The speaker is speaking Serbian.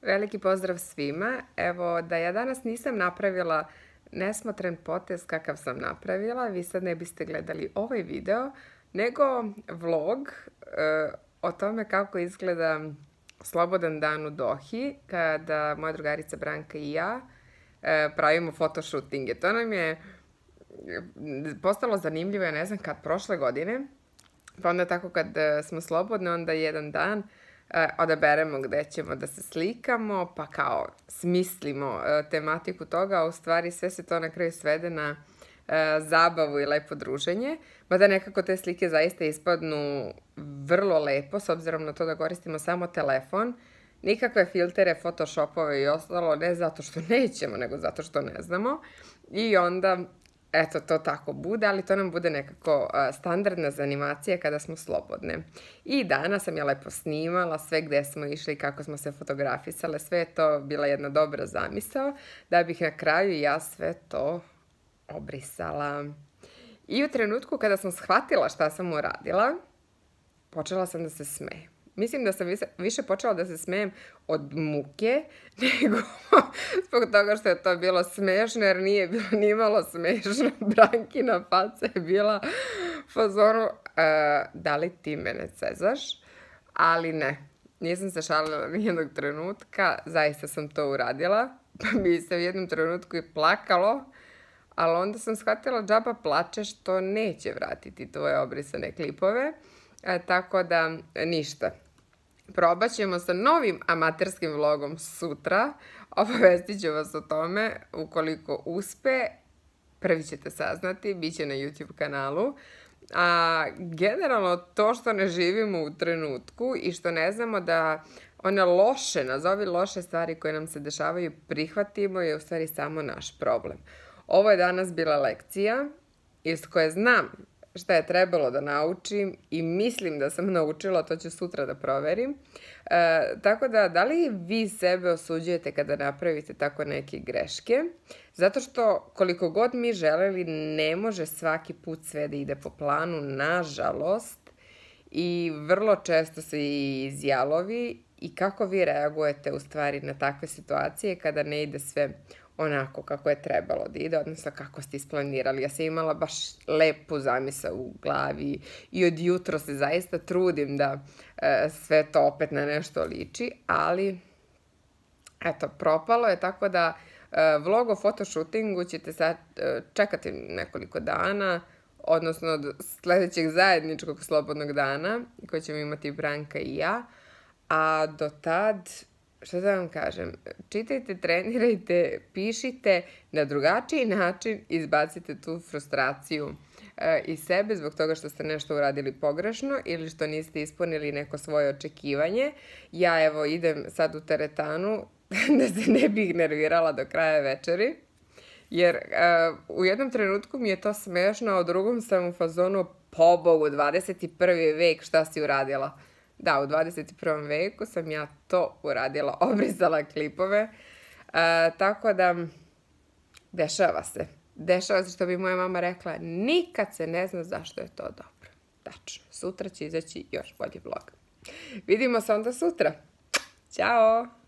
Veliki pozdrav svima. Evo, da ja danas nisam napravila nesmotren potez kakav sam napravila, vi sad ne biste gledali ovaj video, nego vlog o tome kako izgleda slobodan dan u Dohi, kada moja drugarica Branka i ja pravimo fotoshootinge. To nam je postalo zanimljivo, ja ne znam kad, prošle godine, pa onda tako kad smo slobodne, onda jedan dan odaberemo gde ćemo da se slikamo, pa kao smislimo tematiku toga, a u stvari sve se to na kraju svede na zabavu i lepo druženje, mada nekako te slike zaista ispadnu vrlo lepo, s obzirom na to da koristimo samo telefon, nikakve filtere, photoshopove i ostalo, ne zato što nećemo, nego zato što ne znamo. I onda, eto, to tako bude, ali to nam bude nekako standardna za animacije kada smo slobodne. I danas sam ja lepo snimala sve gde smo išli, kako smo se fotografisale, sve je to bila jedna dobra zamisao, da bih na kraju ja sve to obrisala. I u trenutku kada sam shvatila šta sam uradila, počela sam da se smejem. Mislim da sam više počela da se smejem od muke nego zbog toga što je to bilo smešno, jer nije bilo ni malo smešno. Brankina faca je bila fazonu, da li ti mene cezaš? Ali ne, nisam se šalila nijednog trenutka, zaista sam to uradila, pa mi se u jednom trenutku i plakalo, ali onda sam shvatila džaba plačeš, to neće vratiti tvoje obrisane klipove. Tako da, ništa. Probat ćemo sa novim amaterskim vlogom sutra. Obavestit ću vas o tome. Ukoliko uspe, prvi ćete saznati. Biće na YouTube kanalu. A generalno, to što ne živimo u trenutku i što ne znamo da one loše, nazovi loše stvari koje nam se dešavaju, prihvatimo je u stvari samo naš problem. Ovo je danas bila lekcija iz koje znam šta je trebalo da naučim i mislim da sam naučila, to ću sutra da proverim. Tako da li vi sebe osuđujete kada napravite tako neke greške? Zato što koliko god mi želeli, ne može svaki put sve da ide po planu, nažalost. I vrlo često se i izjalovi. I kako vi reagujete u stvari na takve situacije kada ne ide sve onako kako je trebalo da ide, odnosno kako ste isplanirali. Ja sam imala baš lepu zamisao u glavi i od jutro se zaista trudim da sve to opet na nešto liči, ali eto, propalo je, tako da vlog o fotoshootingu ćete sad čekati nekoliko dana, odnosno od sledećeg zajedničkog slobodnog dana koji ćemo imati Branka i ja, a do tad, što da vam kažem, čitajte, trenirajte, pišite, na drugačiji način izbacite tu frustraciju iz sebe zbog toga što ste nešto uradili pogrešno ili što niste ispunili neko svoje očekivanje. Ja evo idem sad u teretanu da se ne bih nervirala do kraja večeri, jer u jednom trenutku mi je to smešno, a u drugom sam u fazonu, pobogu, 21. vek, šta si uradila? Da, u 21. veku sam ja to uradila, obrisala klipove, tako da dešava se. Dešava se, što bi moja mama rekla, nikad se ne zna zašto je to dobro. Tačno, sutra će izaći još bolji vlog. Vidimo se onda sutra. Ćao!